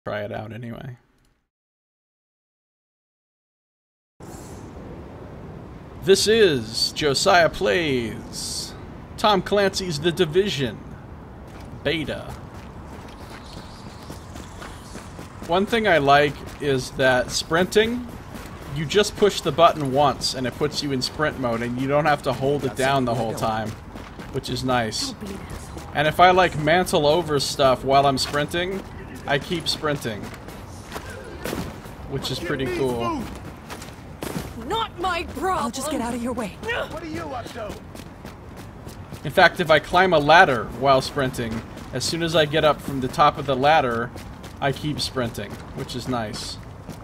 Try it out anyway. This is Josiah Plays Tom Clancy's The Division Beta. One thing I like is that sprinting, you just push the button once and it puts you in sprint mode and you don't have to hold it down the whole time, which is nice. And if I like mantle over stuff while I'm sprinting, I keep sprinting, which is pretty cool. Not my problem. I'll just get out of your way. What are you up to? In fact, if I climb a ladder while sprinting, as soon as I get up from the top of the ladder, I keep sprinting, which is nice.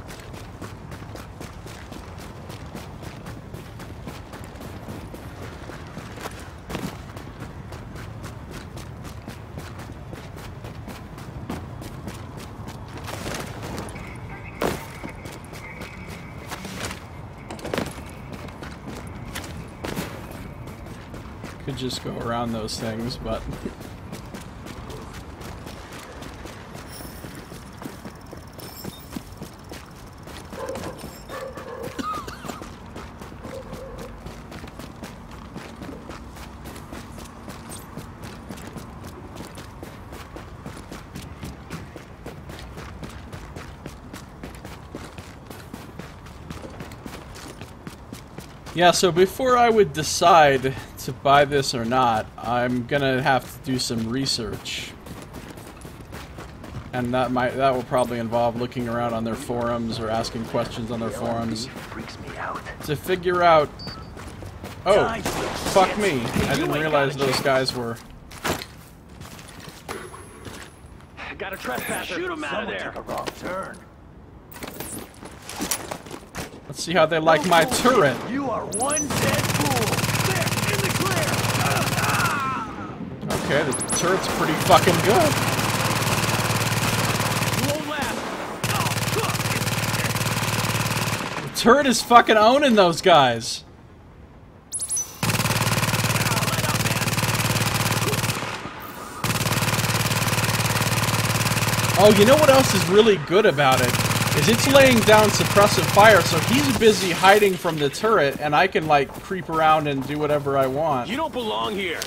Could just go around those things, but yeah, so before I would decide to buy this or not, I'm gonna have to do some research. And that will probably involve looking around on their forums or asking questions on their forums to figure out. Oh, fuck me. I didn't realize those guys were. Got a trespasser. Shoot him out of there. Took a wrong turn. Let's see how they like my turret. You are one dead fool. There, in the clear. Okay, the turret's pretty fucking good. You won't last. The turret is fucking owning those guys. Oh, you know what else is really good about it? Is it's laying down suppressive fire, so he's busy hiding from the turret, and I can, like, creep around and do whatever I want. You don't belong here.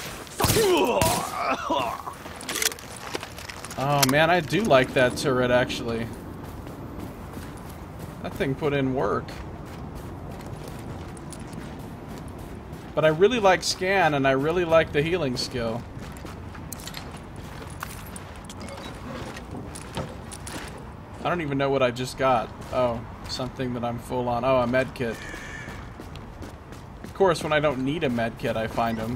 Oh, man, I do like that turret, actually. That thing put in work. But I really like scan, and I really like the healing skill. I don't even know what I just got. Oh, something that I'm full on. Oh, a med kit. Of course, when I don't need a med kit, I find them.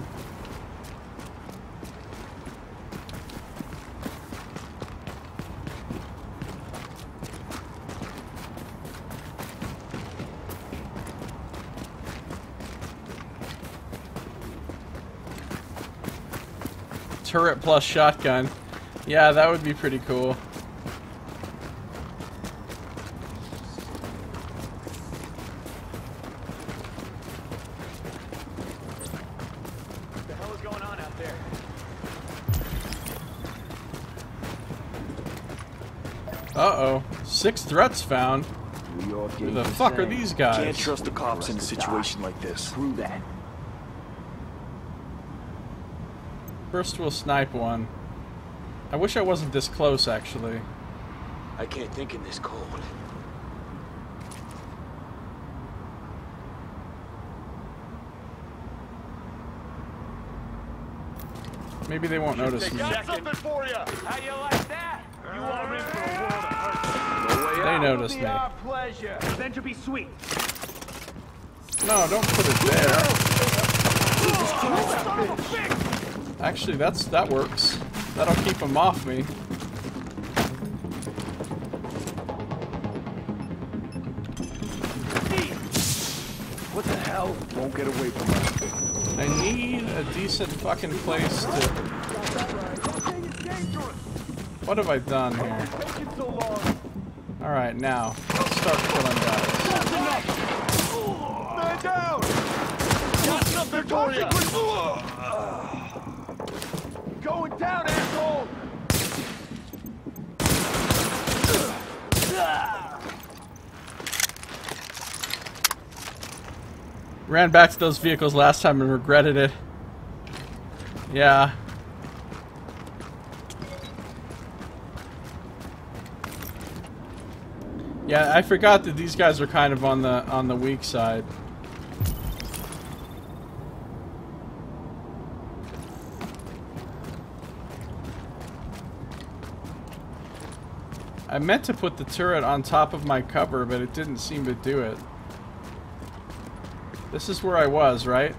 Turret plus shotgun. Yeah, that would be pretty cool. Uh-oh. 6 threats found. Who the fuck are these guys? Can't trust the cops in a situation like this. Screw that. First we'll snipe one. I wish I wasn't this close, actually. I can't think in this cold. Maybe they won't notice me. Got something for you. How you like that? You are in for a world of hurt. They noticed me. Our pleasure. Revenge will be sweet. No, don't put it there. Actually, that works. That'll keep them off me. What the hell? Won't get away from us. I need a decent fucking place to... What have I done here? Alright, now. Let's start killing guys. Man down! Got something for you! Going down, asshole! Ran back to those vehicles last time and regretted it. Yeah. Yeah, I forgot that these guys are kind of on the weak side. I meant to put the turret on top of my cover, but it didn't seem to do it. This is where I was, right?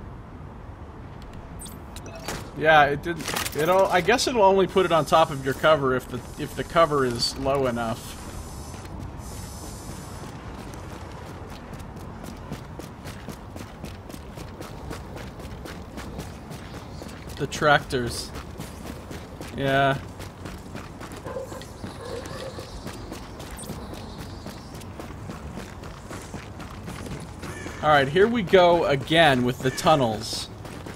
Yeah, it didn't. I guess it'll only put it on top of your cover if the cover is low enough. The tractors. Yeah. Alright, here we go again with the tunnels.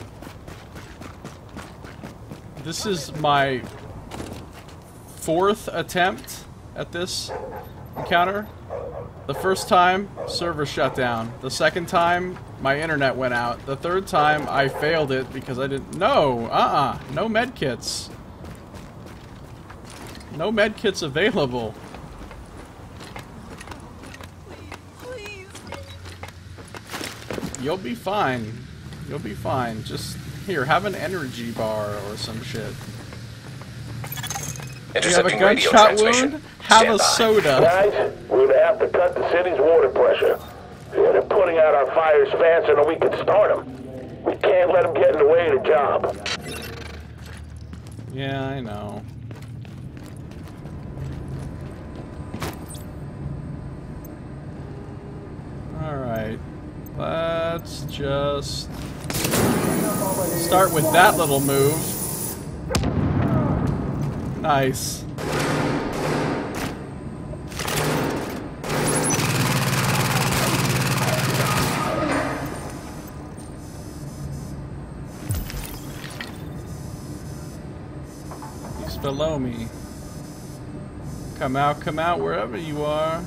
This is my 4th attempt at this encounter. The first time, server shut down. The second time, my internet went out. The third time, I failed it because I didn't... No! No medkits. No medkits available. You'll be fine. You'll be fine. Just, here, have an energy bar or some shit. You have a gunshot wound? Have a soda. Guys, we're gonna have to cut the city's water pressure. They're putting out our fires faster than we can start them. We can't let them get in the way of the job. Yeah, I know. Alright. Let's just start with that little move. Nice. He's below me. Come out, wherever you are.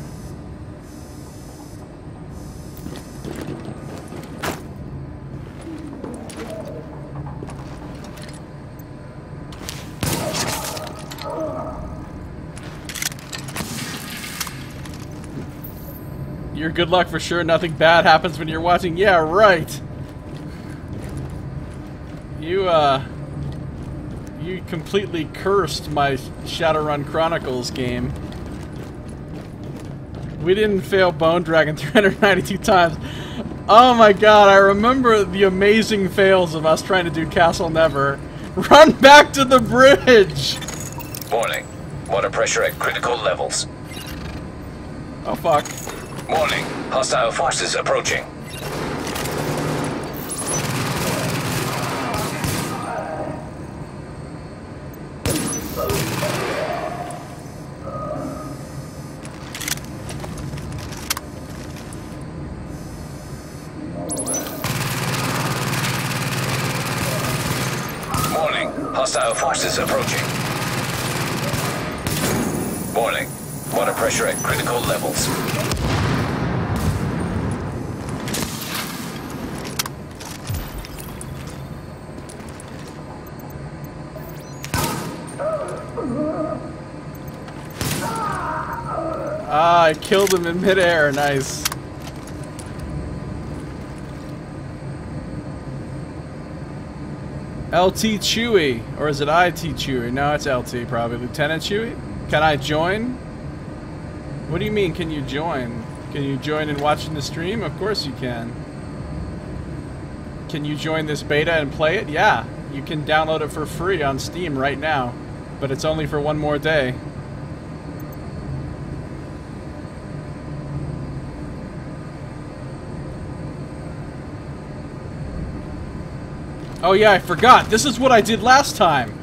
You're good luck for sure. Nothing bad happens when you're watching. Yeah, right. You completely cursed my Shadowrun Chronicles game. We didn't fail Bone Dragon 392 times. Oh my god, I remember the amazing fails of us trying to do Castle Never. Run back to the bridge! Warning. Water pressure at critical levels. Oh fuck. Warning. Hostile forces approaching. Warning. Hostile forces approaching. Warning. Water pressure at critical levels. Ah, I killed him in midair. Nice. LT Chewy. Or is it IT Chewy? No, it's LT probably. Lieutenant Chewy? Can I join? What do you mean, can you join? Can you join in watching the stream? Of course you can. Can you join this beta and play it? Yeah. You can download it for free on Steam right now. But it's only for one more day. Oh yeah, I forgot. This is what I did last time.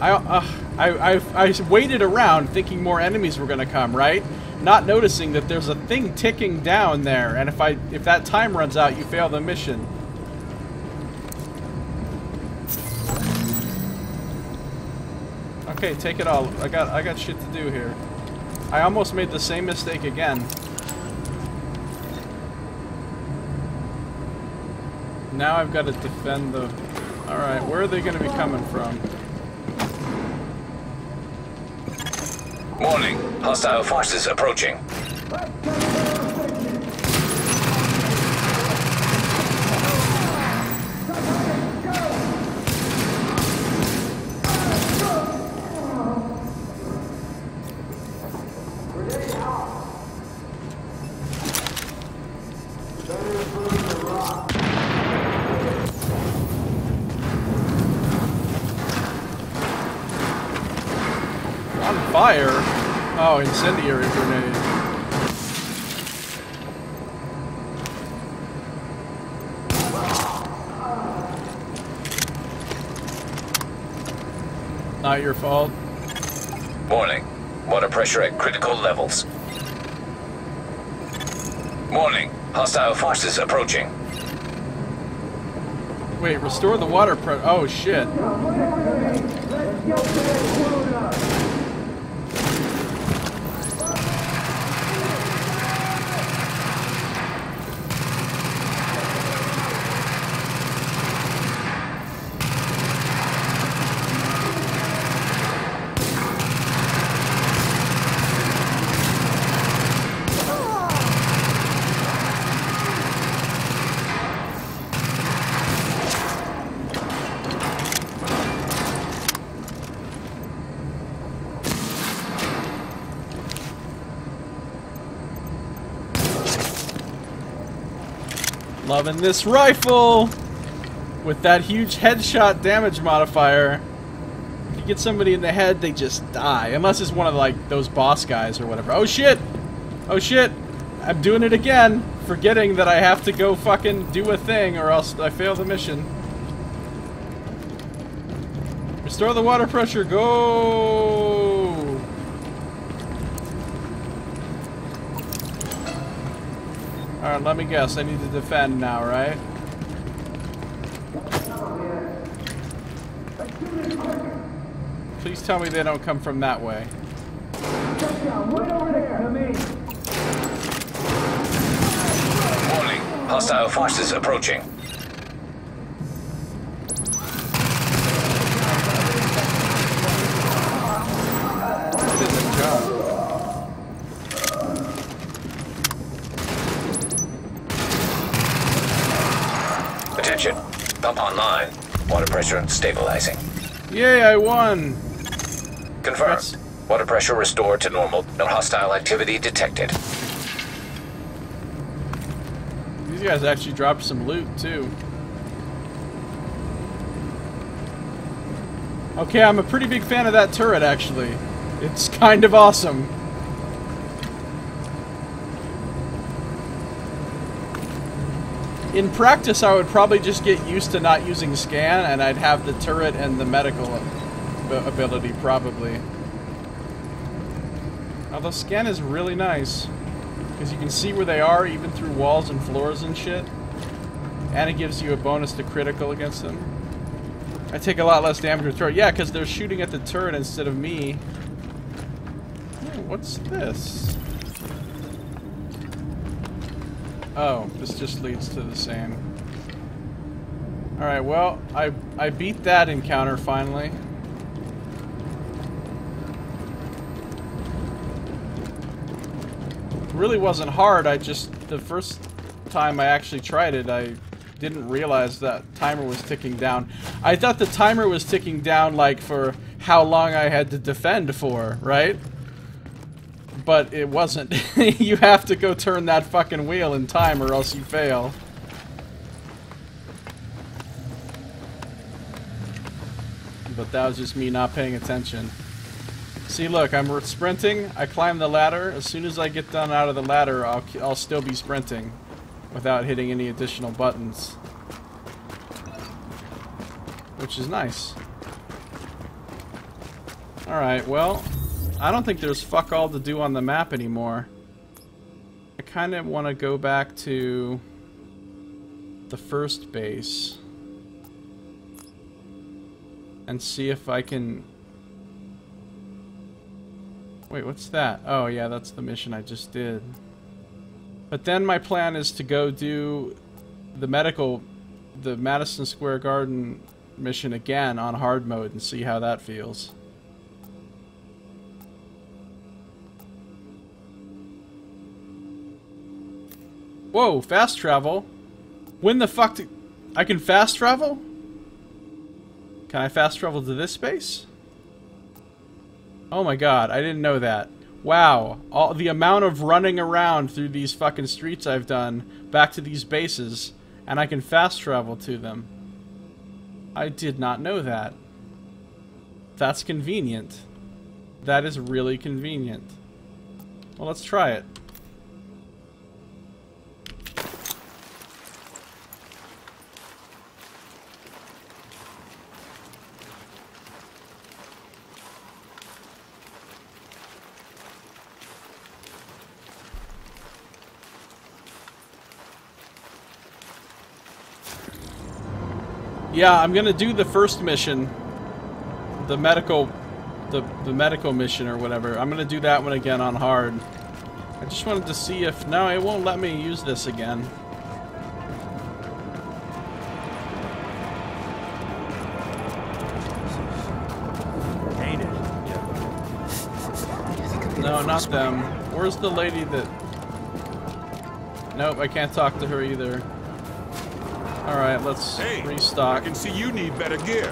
I waited around thinking more enemies were gonna come, right? Not noticing that there's a thing ticking down there, and if that time runs out, you fail the mission. Okay, take it all. I got shit to do here. I almost made the same mistake again. now I've got to defend the... Alright, where are they going to be coming from? Warning. Hostile forces approaching. Fire? Oh, incendiary grenade. Not your fault. Warning. Water pressure at critical levels. Warning. Hostile forces approaching. Wait, restore the water pressure. Oh, shit. Loving this rifle! With that huge headshot damage modifier. If you get somebody in the head, they just die. Unless it's one of like those boss guys or whatever. Oh shit! Oh shit! I'm doing it again! Forgetting that I have to go fucking do a thing or else I fail the mission. Restore the water pressure, go! Alright, let me guess. I need to defend now, right? Please tell me they don't come from that way. Warning. Hostile forces approaching. It isn't John. Attention. Pump online. Water pressure stabilizing. Yay, I won! Confirmed. That's... Water pressure restored to normal. No hostile activity detected. These guys actually dropped some loot, too. Okay, I'm a pretty big fan of that turret, actually. It's kind of awesome. In practice, I would probably just get used to not using scan, and I'd have the turret and the medical ability, probably. Although scan is really nice, because you can see where they are, even through walls and floors and shit. And it gives you a bonus to critical against them. I take a lot less damage with turret. Yeah, because they're shooting at the turret instead of me. Oh, what's this? Oh, this just leads to the same. Alright, well, I beat that encounter finally. It really wasn't hard, the first time I actually tried it, I didn't realize that timer was ticking down. I thought the timer was ticking down, like, for how long I had to defend for, right? But it wasn't. You have to go turn that fucking wheel in time or else you fail. But that was just me not paying attention. See, look, I'm sprinting, I climb the ladder. As soon as I get done out of the ladder, I'll still be sprinting without hitting any additional buttons. Which is nice. Alright, well, I don't think there's fuck all to do on the map anymore. I kind of want to go back to the first base and see if I can... Wait, what's that? Oh yeah, that's the mission I just did. But then my plan is to go do the medical the Madison Square Garden mission again on hard mode and see how that feels. Whoa, fast travel? When the fuck do... I can fast travel? Can I fast travel to this space? Oh my god, I didn't know that. Wow, all the amount of running around through these fucking streets I've done back to these bases, and I can fast travel to them. I did not know that. That's convenient. That is really convenient. Well, let's try it. Yeah, I'm gonna do the first mission, the medical mission or whatever. I'm gonna do that one again on hard. I just wanted to see if... No, it won't let me use this again. Ain't it? No, not them. Where's the lady that... Nope, I can't talk to her either. Alright, let's restock. I can see you need better gear.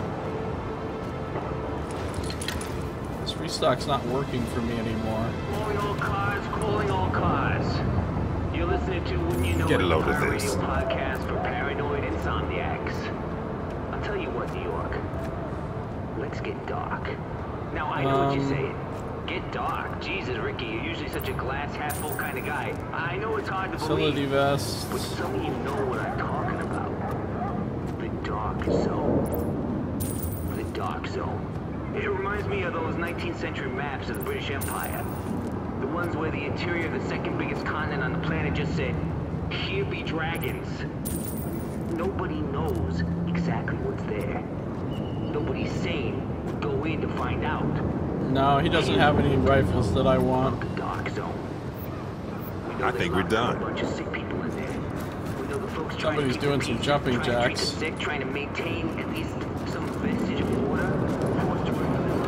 This restock's not working for me anymore. Calling all cars. You're listening to When You Know Get a load of radio this. podcast for paranoid insomniacs. I'll tell you what, New York. Let's get dark. Now, I know what you're saying. Get dark. Jesus, Ricky, you're usually such a glass half full kind of guy. I know it's hard to Facility believe. vests. But some of you know what I'm talking about. The dark zone. The dark zone. It reminds me of those 19th century maps of the British Empire. The ones where the interior of the second biggest continent on the planet just said, "Here be dragons." Nobody knows exactly what's there. Nobody sane would go in to find out. No, he doesn't have any rifles that I want. The dark zone. I think we're done. A bunch of sick people in there. We know the folks Somebody's doing some jumping jacks. Sick, trying to maintain at least some vestige of order. Forced to run for their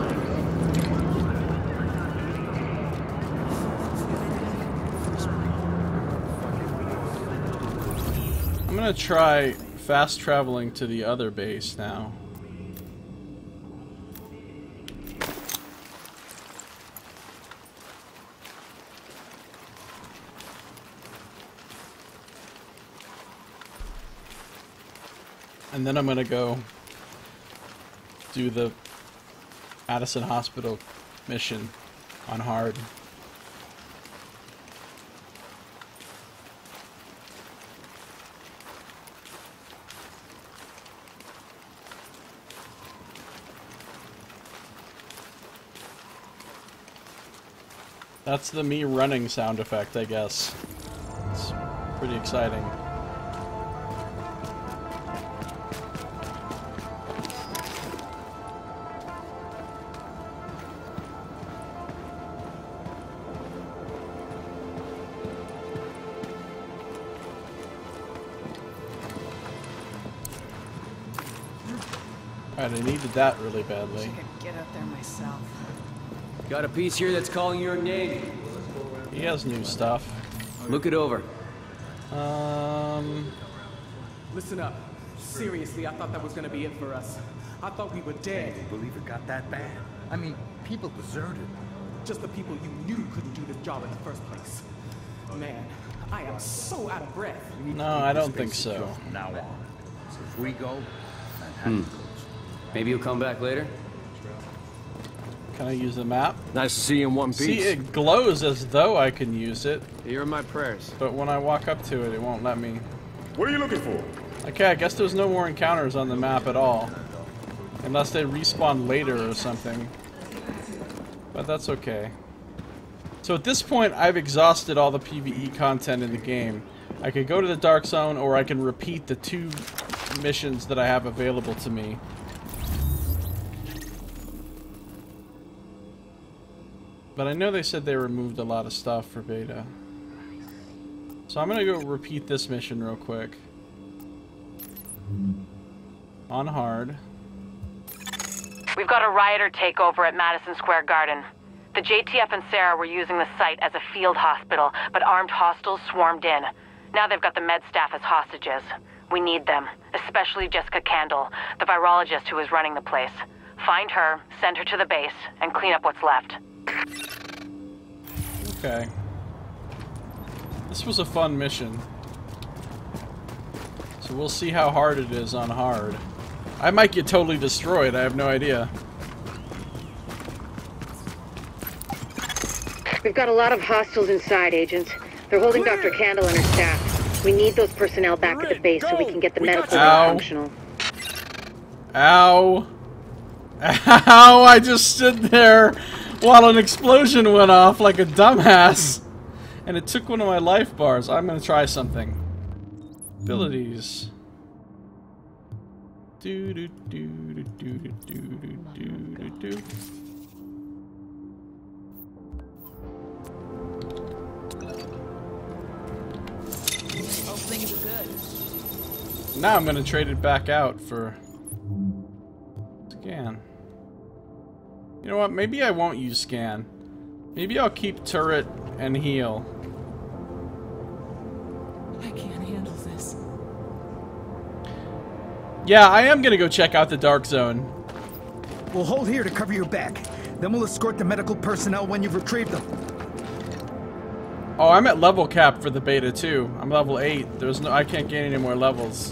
lives. I'm gonna try fast traveling to the other base now. And then I'm gonna go do the Addison Hospital mission on hard. That's the me running sound effect, I guess. It's pretty exciting. Alright, I needed that really badly. I could get out there myself. Got a piece here that's calling your name. He has new stuff. Look it over. Listen up. Seriously, I thought that was gonna be it for us. I thought we were dead. Can you believe it got that bad? I mean, people deserted. Just the people you knew couldn't do this job in the first place. Man, I am so out of breath. No, I don't think so. From now on. So if we go, Manhattan goes. Maybe you'll come back later? Can I use the map? Nice to see you in one piece. See, it glows as though I can use it, You're in my prayers. but when I walk up to it, it won't let me. What are you looking for? Okay, I guess there's no more encounters on the map at all. Unless they respawn later or something. But that's okay. So at this point, I've exhausted all the PvE content in the game. I could go to the Dark Zone, or I can repeat the 2 missions that I have available to me. But I know they said they removed a lot of stuff for beta. So I'm gonna go repeat this mission real quick. On hard. We've got a rioter takeover at Madison Square Garden. The JTF and Sarah were using the site as a field hospital, but armed hostiles swarmed in. Now they've got the med staff as hostages. We need them, especially Jessica Candle, the virologist who is running the place. Find her, send her to the base, and clean up what's left. Okay. This was a fun mission. So we'll see how hard it is on hard. I might get totally destroyed, I have no idea. We've got a lot of hostiles inside, Agent. They're holding Dr. Candle and her staff. We need those personnel back at the base so we can get the medical functional. Ow. Ow! I just stood there while an explosion went off like a dumbass. And it took one of my life bars. I'm gonna try something. Abilities. Do do do do do do do do do. Now I'm gonna trade it back out for scan. You know what? Maybe I won't use scan. Maybe I'll keep turret and heal. I can't handle this. Yeah, I am gonna go check out the Dark Zone. We'll hold here to cover your back. Then we'll escort the medical personnel when you've retrieved them. Oh, I'm at level cap for the beta too. I'm level 8. There's no, I can't gain any more levels.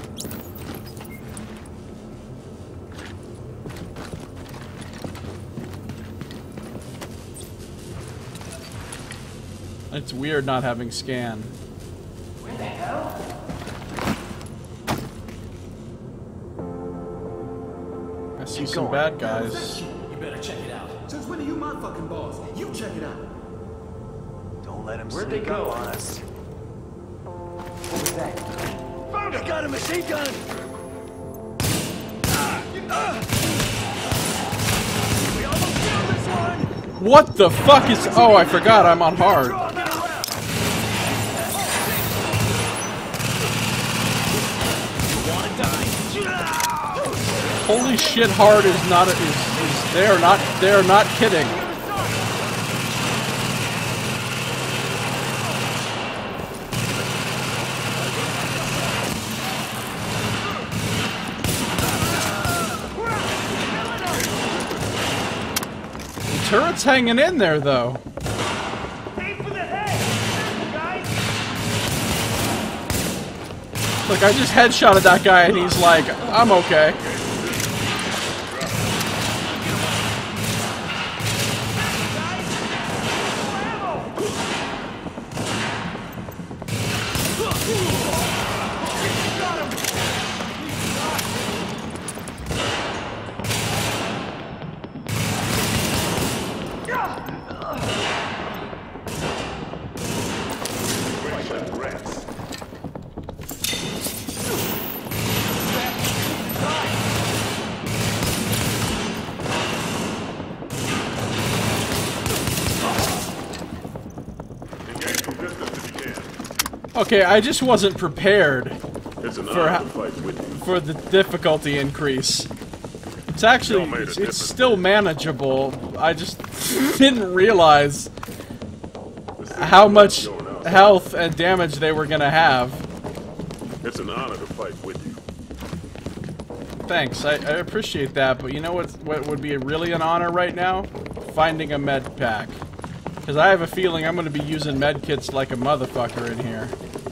It's weird not having scan. Where the hell? I see some bad guys. You better check it out. Since when are you my fucking boss? You check it out. Don't let him Where'd they sneak go? up on us. What was that? Found him! Got a machine gun! We almost killed this one! What the fuck is... Oh, I forgot I'm on hard. Holy shit, hard is not... They're not kidding. The turret's hanging in there, though. Look, I just headshotted that guy and he's like, I'm okay. Okay, I just wasn't prepared for the difficulty increase. It's actually, it's still manageable. I just didn't realize how much health and damage they were gonna have. It's an honor to fight with you. Thanks, I appreciate that, but you know what would be really an honor right now? Finding a med pack. Because I have a feeling I'm gonna be using med kits like a motherfucker in here.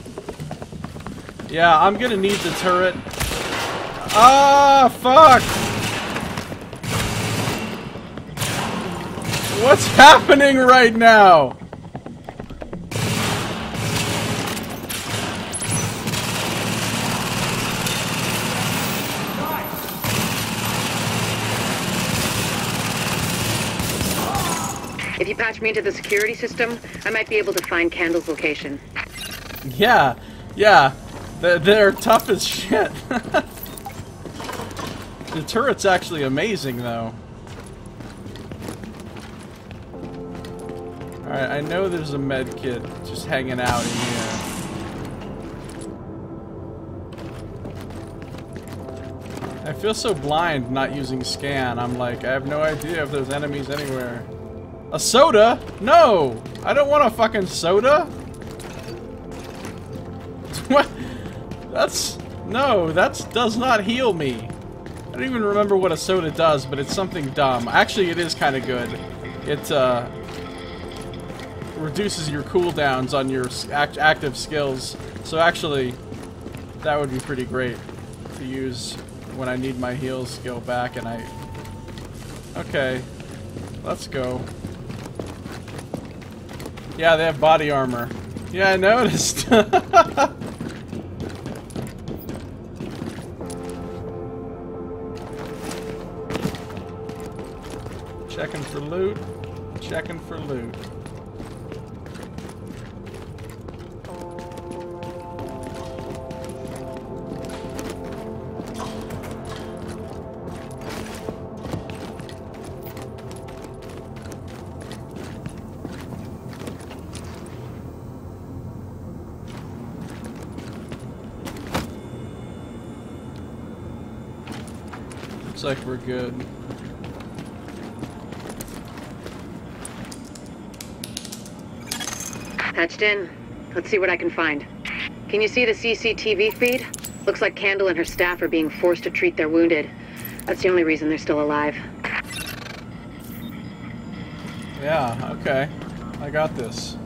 Yeah, I'm gonna need the turret. Ah, fuck! What's happening right now? If you patch me into the security system, I might be able to find Candle's location. Yeah, yeah. They're tough as shit. The turret's actually amazing, though. Alright, I know there's a med kit just hanging out in here. I feel so blind not using scan. I'm like, I have no idea if there's enemies anywhere. A soda? No! I don't want a fucking soda! What? No, that does not heal me. I don't even remember what a soda does, but it's something dumb. Actually, it is kind of good. It, reduces your cooldowns on your active skills. So actually, that would be pretty great to use when I need my heal skill back and I... Okay. Let's go. Yeah, they have body armor. Yeah, I noticed. Checking for loot. Checking for loot. Looks like we're good. Patched in. Let's see what I can find. Can you see the CCTV feed? Looks like Candle and her staff are being forced to treat their wounded. That's the only reason they're still alive. Yeah, okay. I got this.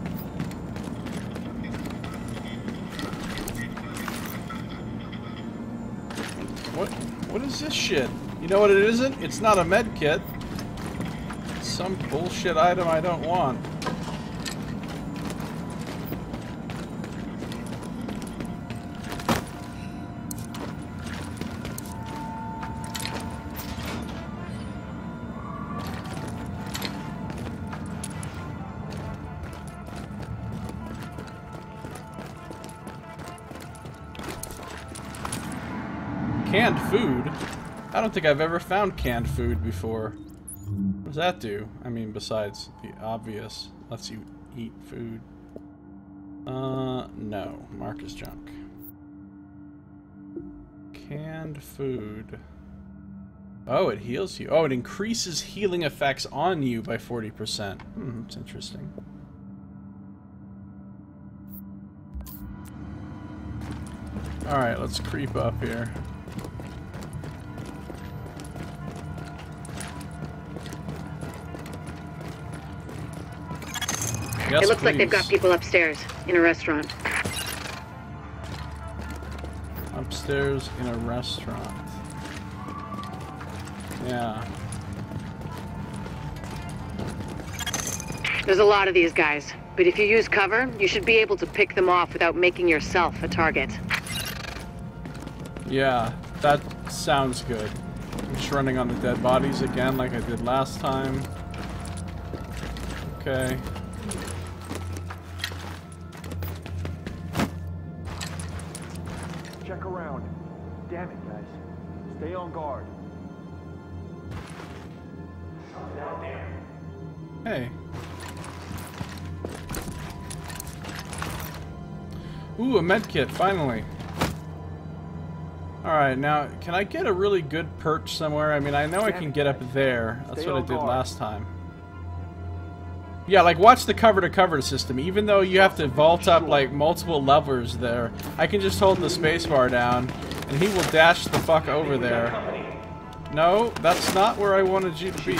What is this shit? You know what it isn't? It's not a med kit. It's some bullshit item I don't want. Canned food? I don't think I've ever found canned food before. What does that do? I mean, besides the obvious, lets you eat food. No. Mark as junk. Canned food. Oh, it heals you. Oh, it increases healing effects on you by 40%. That's interesting. Alright, let's creep up here. Yes, it looks please. like they've got people upstairs, in a restaurant. Upstairs in a restaurant. Yeah. There's a lot of these guys, but if you use cover, you should be able to pick them off without making yourself a target. Yeah, that sounds good. I'm just running on the dead bodies again like I did last time. Okay. Check around. Damn it, guys. Stay on guard. Something out there. Hey. Ooh, a med kit, finally. Alright, now, can I get a really good perch somewhere? I mean, I know I can get up there. That's what I did last time. Yeah, like, watch the cover-to-cover system. Even though you have to vault up, like, multiple levers there, I can just hold the spacebar down, and he will dash the fuck over there. No, that's not where I wanted you to be.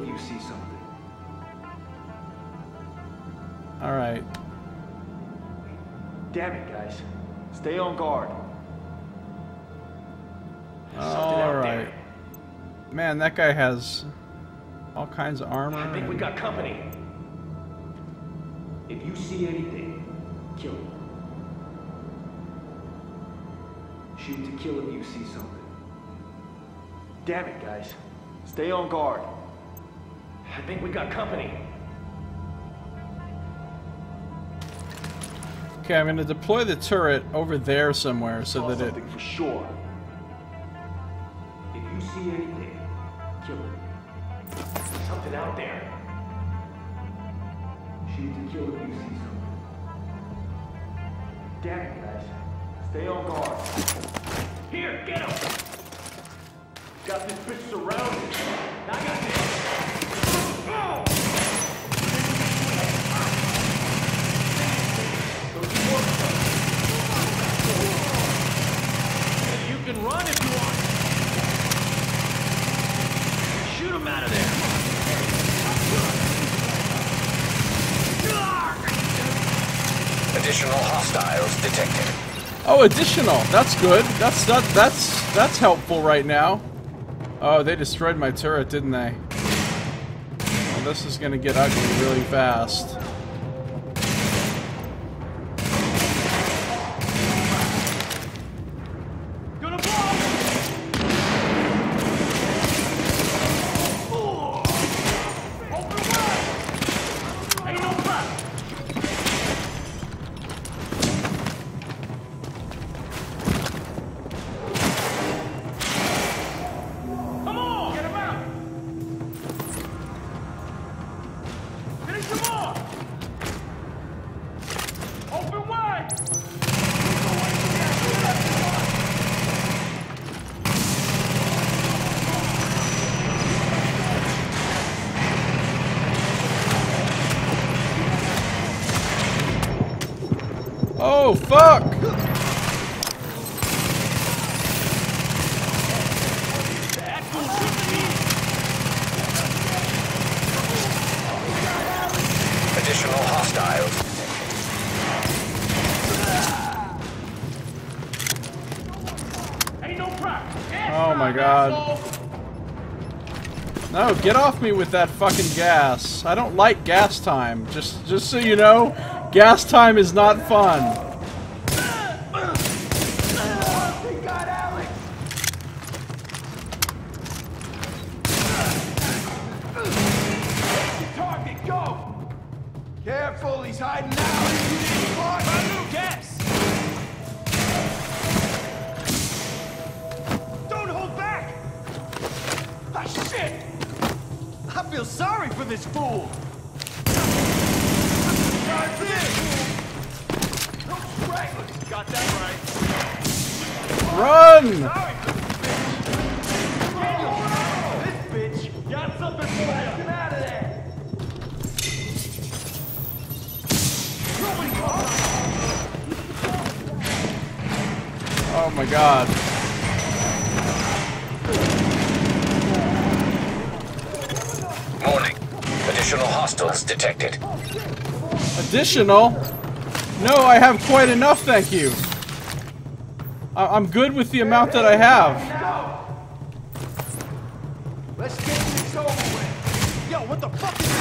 Alright. Damn it, guys. Stay on guard. Alright. Man, that guy has all kinds of armor. I think we got company. If you see anything, kill him. Shoot to kill if you see something. Damn it, guys. Stay on guard. I think we got company. Okay, I'm gonna deploy the turret over there somewhere so that it... for sure. If you see anything, kill him. Something out there. Shoot to kill if you see something. Damn it, guys. Stay on guard. Here, get him! Got this bitch surrounded. I got this. You can run if you want. Shoot him out of there. Additional hostiles detected. Oh, additional. That's good. That's helpful right now. Oh, they destroyed my turret, didn't they? Well, this is gonna get ugly really fast. Oh, fuck! Additional hostiles. Oh my god. No, get off me with that fucking gas. I don't like gas time. Just so you know, gas time is not fun. Target, go! Careful, he's hiding now. Gas! Don't hold back! Ah, shit! I feel sorry for this fool. Got that right. Run! This bitch got something for you. Get out of there. Oh my god. Warning. Additional hostiles detected. Additional? No, I have quite enough, thank you. I'm good with the amount that I have. Let's get this over with. Yo, what the fuck is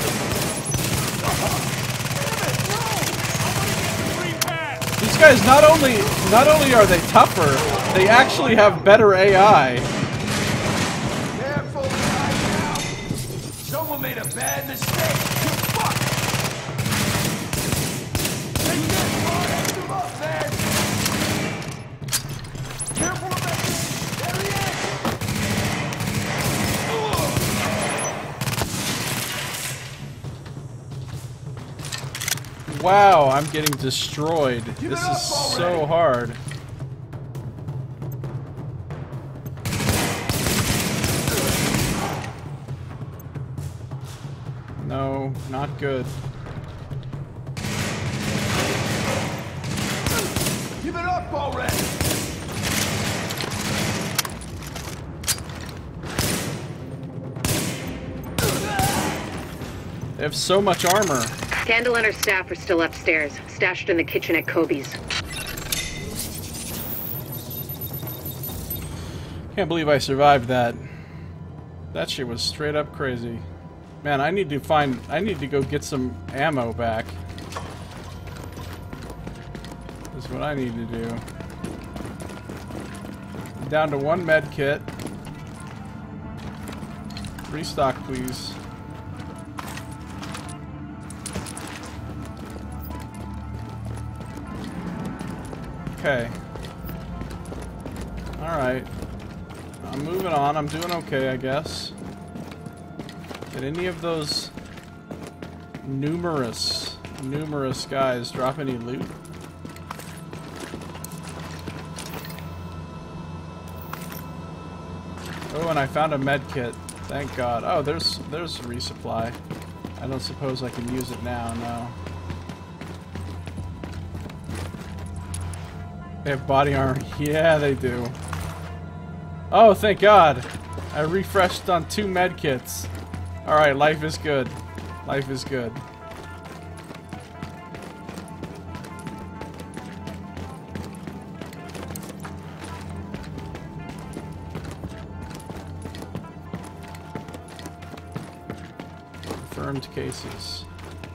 that? These guys not only are they tougher, they actually have better AI. Careful, right now. Someone made a bad mistake. You fuck. Take this part and move up, man. Careful of that. There he is. Wow, I'm getting destroyed. This is so hard. No, not good. Give it up already. They have so much armor. Candle and her staff are still upstairs, stashed in the kitchen at Kobe's. Can't believe I survived that. That shit was straight up crazy. Man, I need to go get some ammo back. That's what I need to do. I'm down to 1 med kit. Restock, please. Okay. Alright. I'm moving on. I'm doing okay, I guess. Did any of those numerous guys drop any loot? Oh, and I found a med kit. Thank God. Oh, there's resupply. I don't suppose I can use it now, no. They have body armor. Yeah, they do. Oh, thank God. I refreshed on 2 med kits. Alright, life is good. Life is good. Confirmed cases.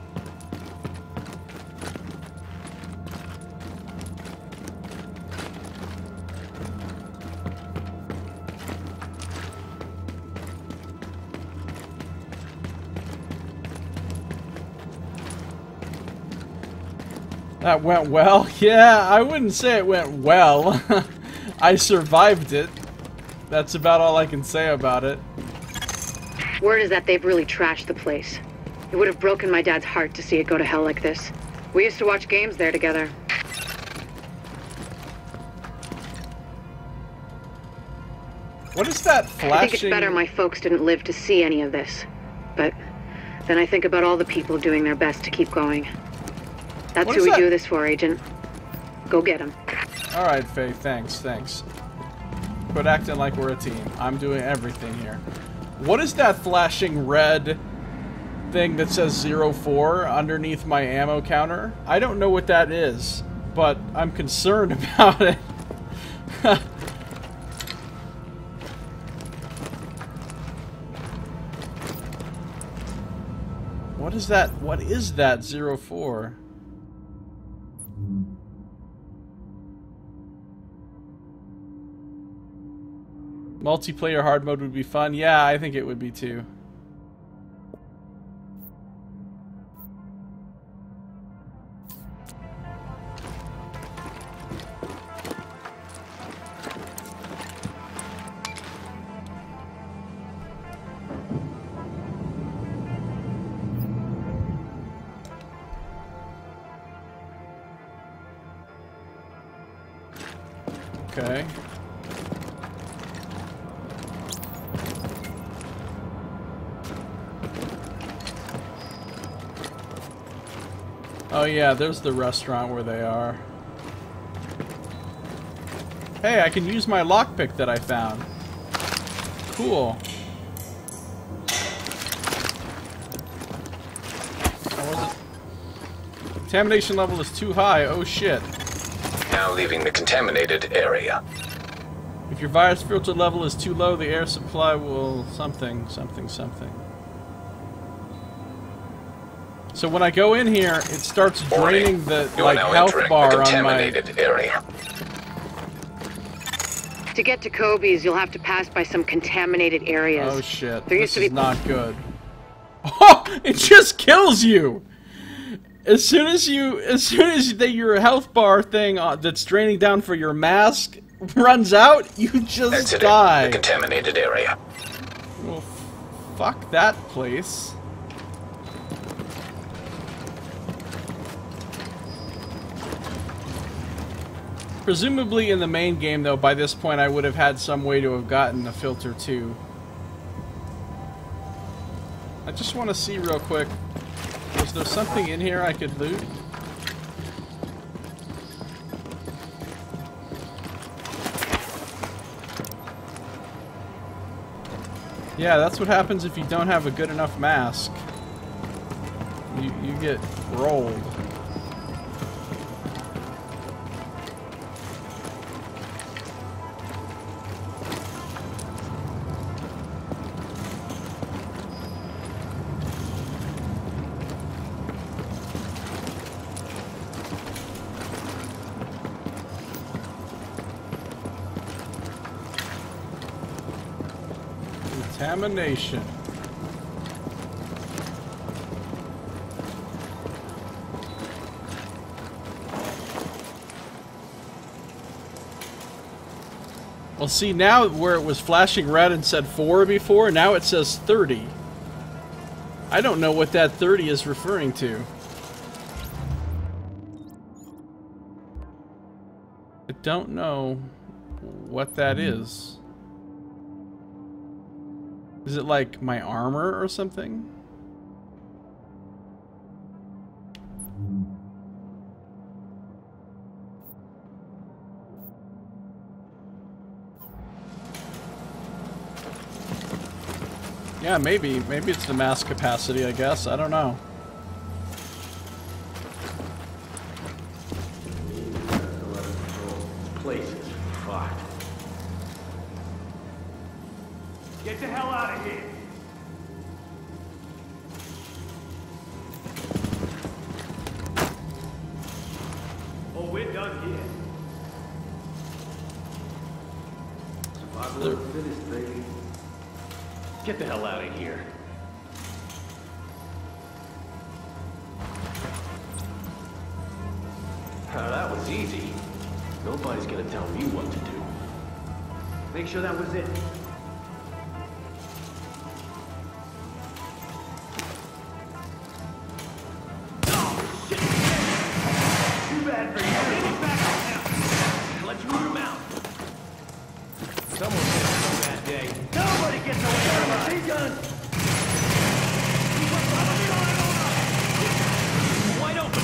That went well? Yeah, I wouldn't say it went well. I survived it. That's about all I can say about it. Word is that they've really trashed the place. It would have broken my dad's heart to see it go to hell like this. We used to watch games there together. What is that flashing? I think it's better my folks didn't live to see any of this. But then I think about all the people doing their best to keep going. That's who we do this for, Agent. Go get him. Alright, Faye, thanks. Quit acting like we're a team. I'm doing everything here. What is that flashing red thing that says 04 underneath my ammo counter? I don't know what that is, but I'm concerned about it. What is that? What is that 04? Multiplayer hard mode would be fun. Yeah, I think it would be too. Okay. Oh yeah, there's the restaurant where they are. Hey, I can use my lockpick that I found. Cool. How was it? Contamination level is too high. Oh shit. Now leaving the contaminated area. If your virus filter level is too low, the air supply will something. So when I go in here, it starts draining the like health bar on my area. To get to Kobe's, you'll have to pass by some contaminated areas. Oh shit! There this used to is be not good. Oh, it just kills you. As soon as your health bar thing that's draining down for your mask runs out, you just die. The contaminated area. Well, fuck that place. Presumably in the main game, though, by this point I would have had some way to have gotten the filter too. I just want to see real quick. Was there something in here I could loot? Yeah, that's what happens if you don't have a good enough mask. You get rolled. Contamination. Well, see, now where it was flashing red and said 4 before, now it says 30. I don't know what that 30 is referring to. I don't know what that is. Is it like my armor or something? Yeah, maybe. Maybe it's the mass capacity, I guess. I don't know. This place is fucked. Get the hell out of here! Oh, we're done here. Survival of the fittest, baby. Get the hell out of here. That was easy. Nobody's gonna tell me what to do. Make sure that was it. Oh, shit! Too bad for you. Get back on him. Let's root him out. Someone's gonna have a bad day. Nobody gets away from us. Machine gun. Wide open.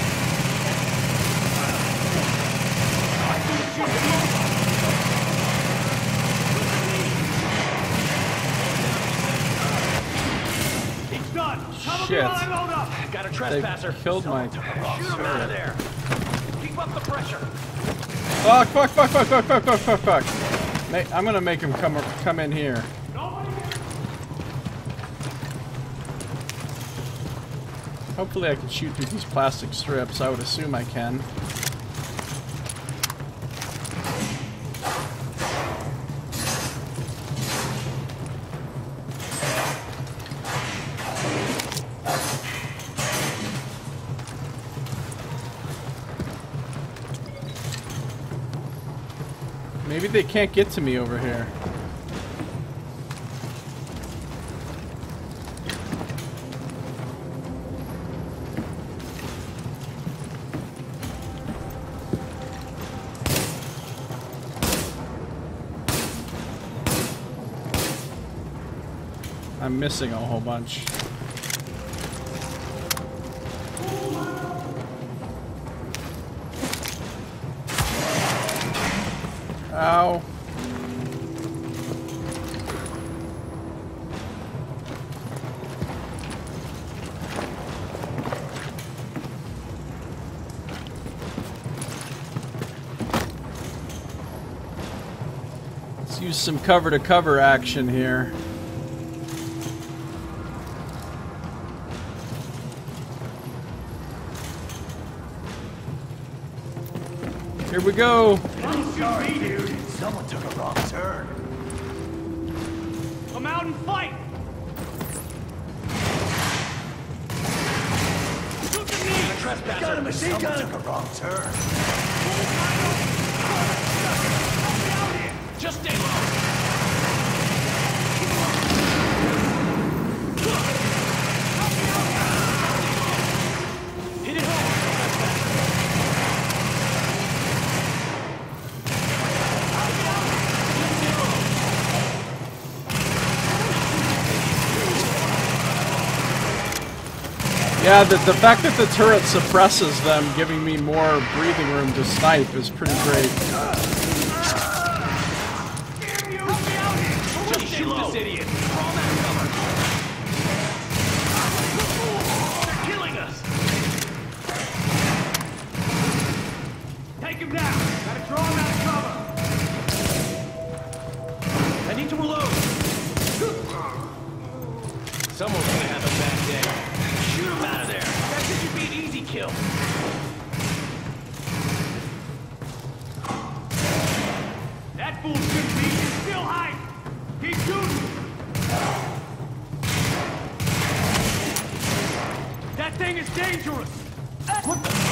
He's done. Shit. Got a trespasser. They killed my... Shoot him out of there. Keep up the pressure. Fuck, fuck, fuck, fuck, fuck, fuck, fuck, fuck, fuck. I'm gonna make him come in here. Hopefully I can shoot through these plastic strips. I would assume I can. Maybe they can't get to me over here. I'm missing a whole bunch. Ow. Let's use some cover-to-cover action here. Here we go. I'm sorry, dude. Someone took a wrong turn. Come out and fight! Shoot the knee! Trespasser! Got a machine gun! Someone took a wrong turn. Just stay low. Hit it home! Yeah, the fact that the turret suppresses them, giving me more breathing room to snipe, is pretty great. Just shoot this idiot! Crawl out of cover! They're killing us! Take him down! Gotta draw him out of cover! I need to reload! Someone's gonna have a bad day. Shoot him out of there! That should be an easy kill! That fool shouldn't be! He's still high! Keep shooting! That thing is dangerous! What the?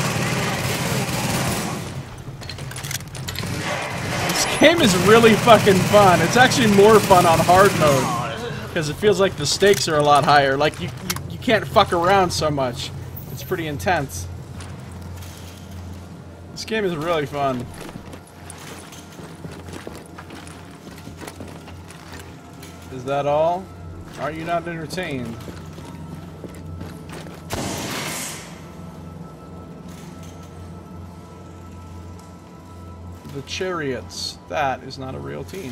This game is really fucking fun. It's actually more fun on hard mode, because it feels like the stakes are a lot higher. Like, you can't fuck around so much. It's pretty intense. This game is really fun. Is that all? Are you not entertained? The Chariots. That is not a real team.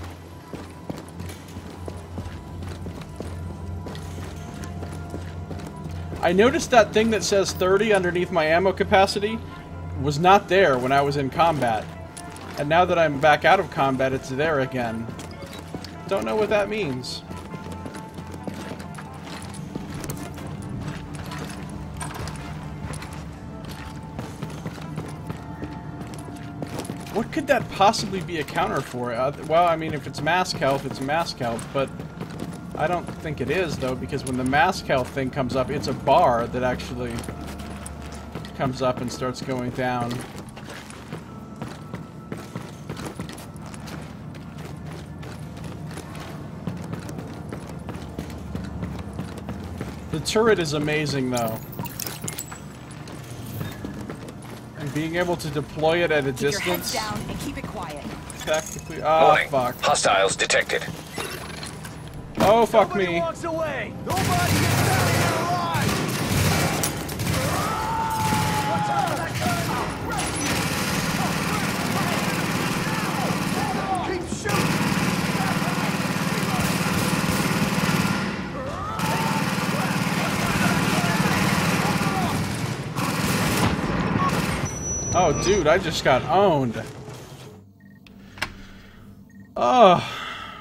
I noticed that thing that says 30 underneath my ammo capacity was not there when I was in combat. And now that I'm back out of combat, it's there again. Don't know what that means. What could that possibly be a counter for? Well, I mean, if it's mask health, it's mask health, but I don't think it is, though, because when the mask health thing comes up, it's a bar that actually comes up and starts going down. The turret is amazing, though. And being able to deploy it at a distance... Keep your heads down and keep it quiet. Tactically... Oh, fuck. Hostiles detected. Oh, fuck me. Nobody walks away. Nobody gets out of here alive. What's up with that gun? Keep shooting. Oh, dude, I just got owned. Oh.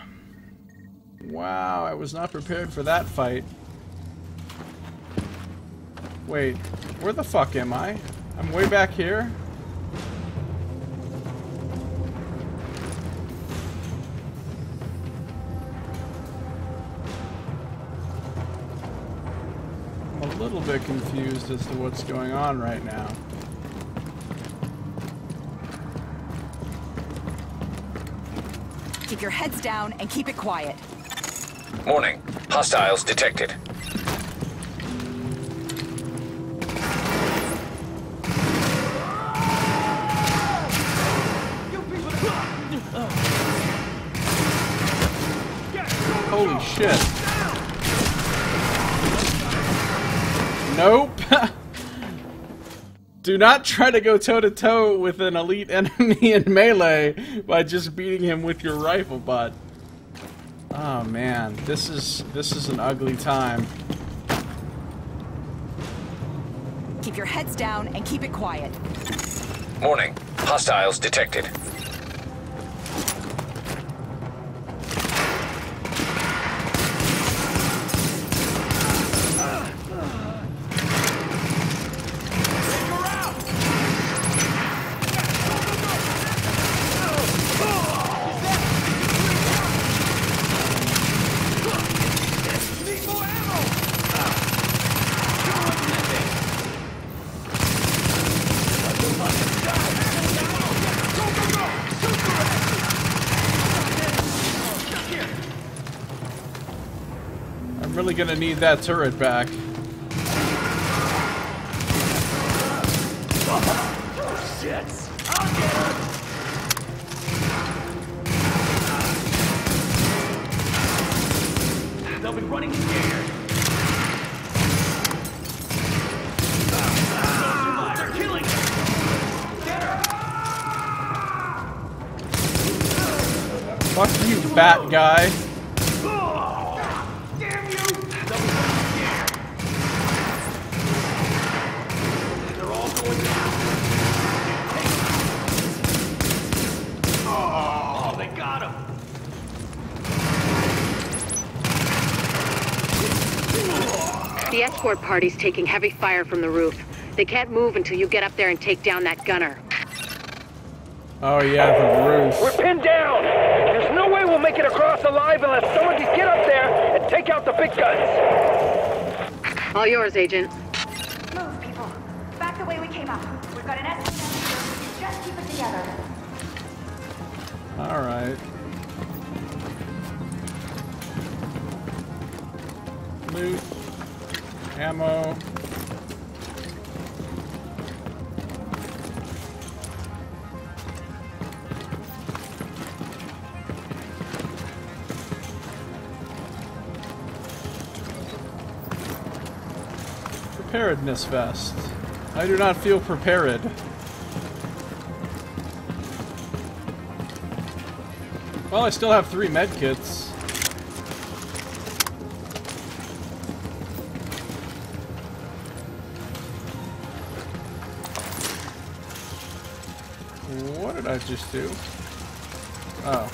Wow, I was not prepared for that fight. Wait, where the fuck am I? I'm way back here? I'm a little bit confused as to what's going on right now. Keep your heads down and keep it quiet. Warning. Hostiles detected. Holy shit. Nope. Do not try to go toe-to-toe with an elite enemy in melee by just beating him with your rifle butt. Oh man, this is an ugly time. Keep your heads down and keep it quiet. Warning. Hostiles detected. I'm really gonna need that turret back. Shit! I'll get her! They'll be running scared. They're killing her! Get her! Fuck you, bat guy. The escort party's taking heavy fire from the roof. They can't move until you get up there and take down that gunner. Oh yeah, the roof. We're pinned down! There's no way we'll make it across alive unless someone can get up there and take out the big guns! All yours, Agent. Move, people. Back the way we came up. We've got an escort down here. Just keep it together. Alright. Loot. Ammo. Preparedness vest. I do not feel prepared. Well, I still have 3 medkits. What did I just do? Oh.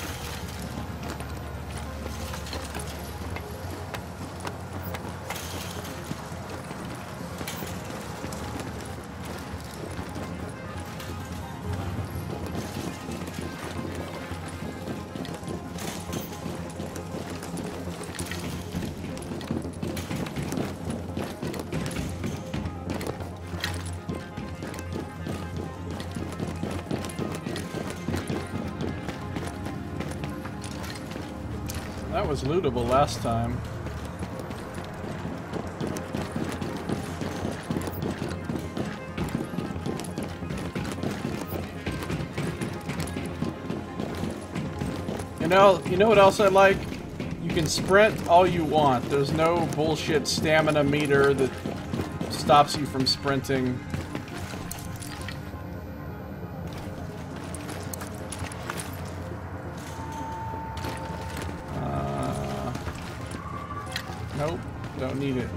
That was lootable last time. You know what else I like? You can sprint all you want. There's no bullshit stamina meter that stops you from sprinting. Nope, don't need it.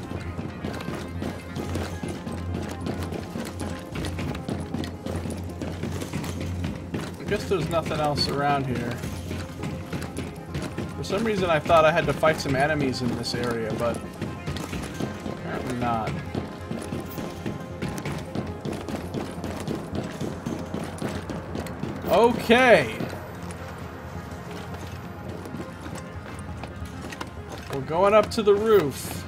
I guess there's nothing else around here. For some reason I thought I had to fight some enemies in this area, but apparently not. Okay. We're going up to the roof.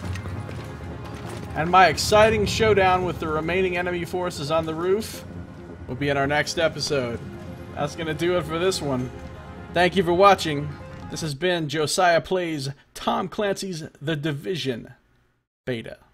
And my exciting showdown with the remaining enemy forces on the roof will be in our next episode. That's gonna do it for this one. Thank you for watching. This has been Josiah Plays Tom Clancy's The Division Beta.